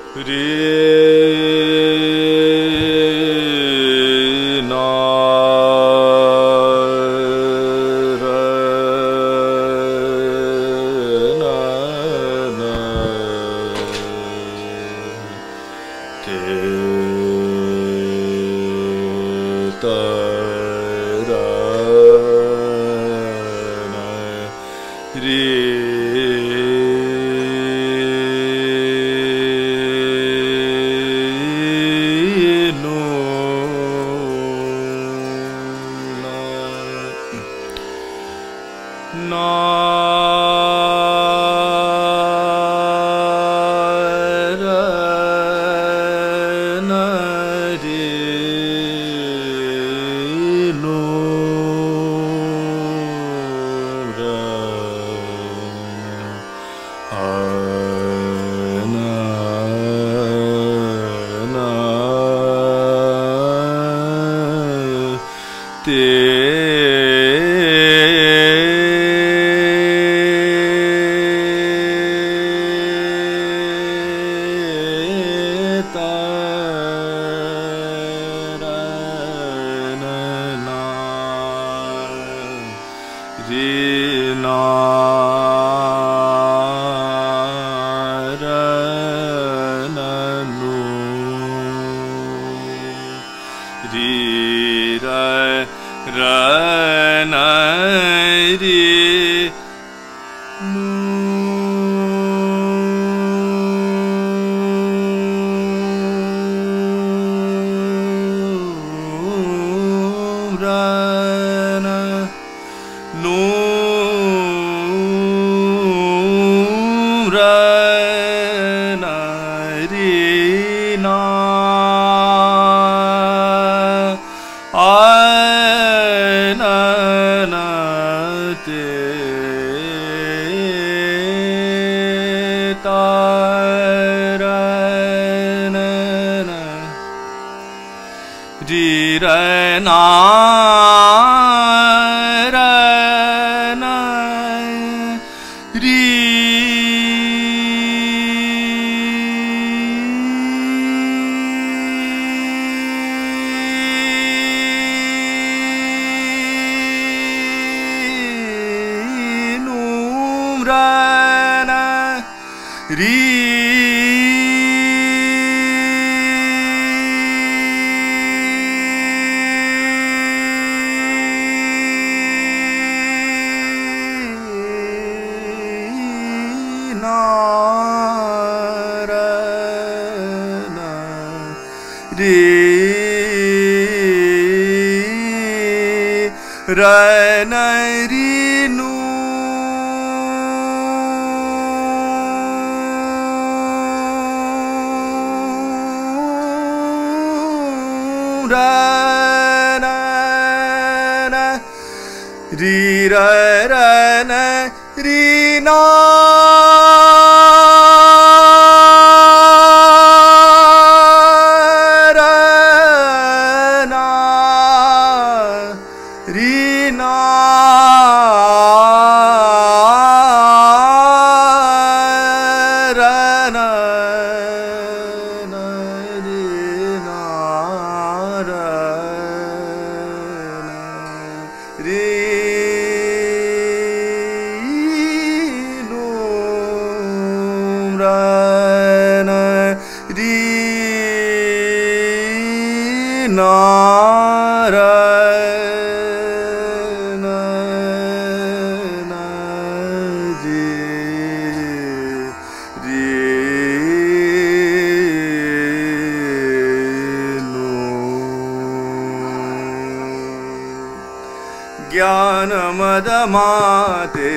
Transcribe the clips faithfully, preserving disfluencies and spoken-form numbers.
ज्ञानमदमाते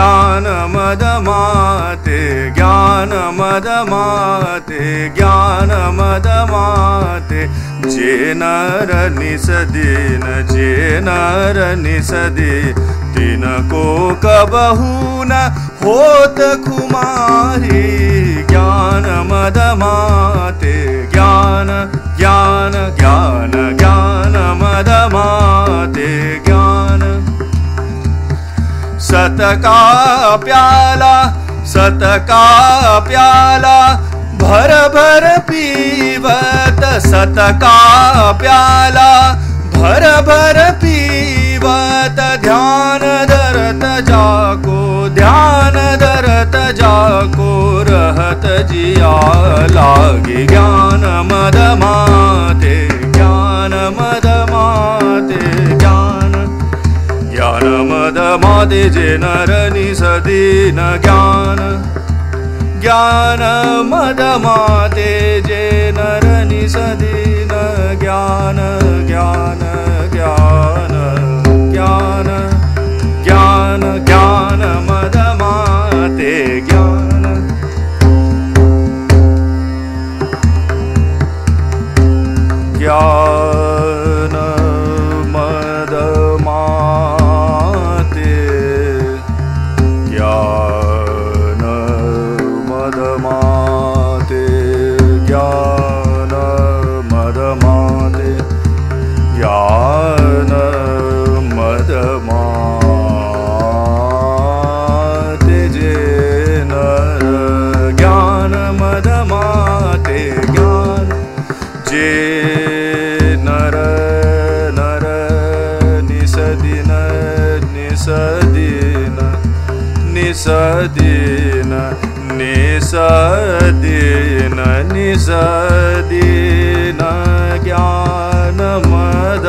ज्ञानमदमाते ज्ञानमदमाते ज्ञानमदमाते जे नर निसदीन जे नर निसदी तिनको कबहू न होत खुमारी ज्ञानमदमाते ज्ञान ज्ञान ज्ञान ज्ञानमदमाते ज्ञान सत का प्याला सत का प्याला भर भर पीवत सत का प्याला, भर भर पीवत ध्यान धरत जाको, ध्यान धरत जाको रहत जिया लागे। ज्ञान मद माते, ज्ञान मद माते, ज्ञान ज्ञान मद माते जे नर निस दीन ज्ञान, ज्ञान मद माते जे नर निस दीन ज्ञान, ज्ञान ज्ञान ज्ञान ज्ञान ज्ञान मद माते ज्ञान, ज्ञान मद माते, ज्ञान मद माते, ज्ञान मद माते, ज्ञान मद माते जे नर, ज्ञान मद माते ज्ञान जे नर, नर निसदीन निसदीन निसदीन निसदीन निसदीन ज्ञान मद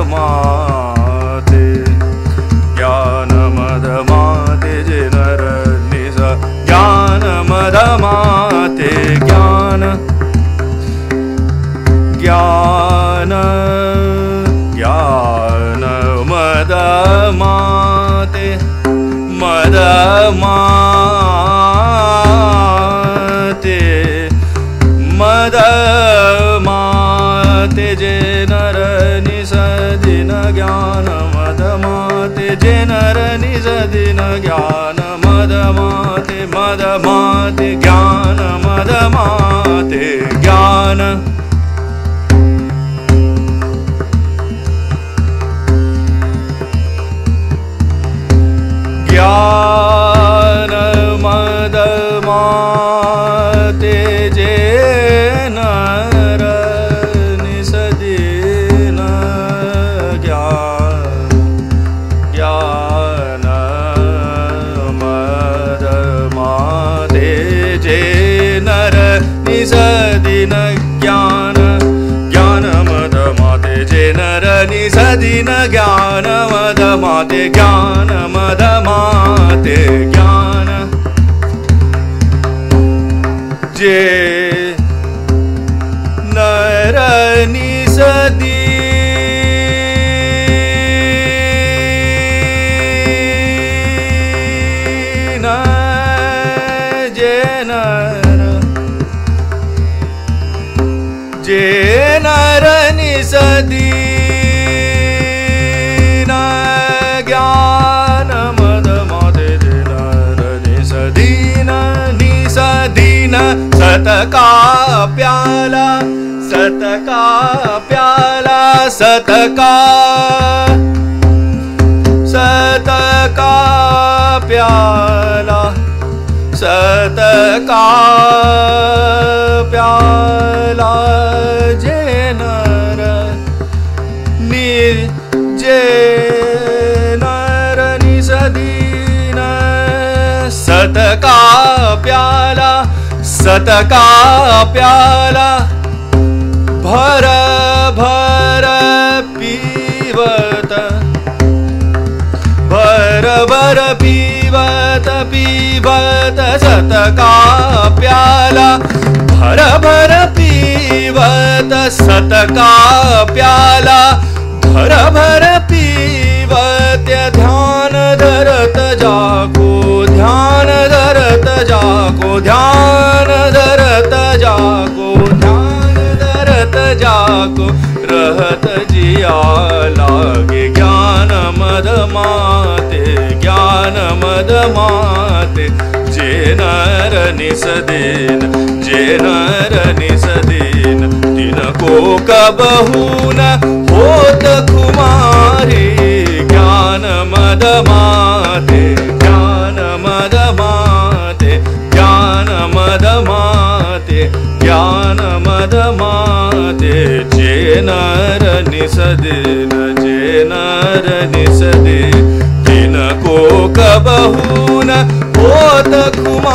माते, ज्ञान मद माते जे नर निस, ज्ञान मद माते ज्ञान, ज्ञान ज्ञान मद माते, मद माते, मद माते जे नर निस दीन ज्ञान मद माते जे नर निस दीन ज्ञान मद माते, मद माते ज्ञान मद माते ज्ञान, ज्ञान मद माते जे नर निस दीन ज्ञान, ज्ञान मद माते जे नर निस दीन ज्ञान, ज्ञान मद माते जे नर निस दीन ज्ञान मद माते, ज्ञान मद माते ज्ञान जे नर निस दीन, जे नर जे नर निस दीन ज्ञान मद माते जे नर निस दीन, निस दीन सत का प्याला, सत का प्याला, सत का सत का प्याला, सत का प्याला जे नर नि जे नर निस दीन, सत का प्याला, सत का प्याला, भर भर पीवत, भर भर पीवत पीवत सत का प्याला, भर भर पीवत सत का प्याला, भर भर पीवत ध्यान धरत जाको, ध्यान धरत जाको, ध्यान धरत जाको, ध्यान धरत जाको रहत जिया लागे। ज्ञान मद माते, ज्ञान मद माते जे नर निस दीन, जे नर निस दीन, तिनको कबहू न होत कुमारी। ज्ञान मद माते, ज्ञान मद माते, ज्ञान मद माते। माते ज्ञान मद माते जे नर निस दिन जे नर निस दिन दिन को कबहू न होत खुमा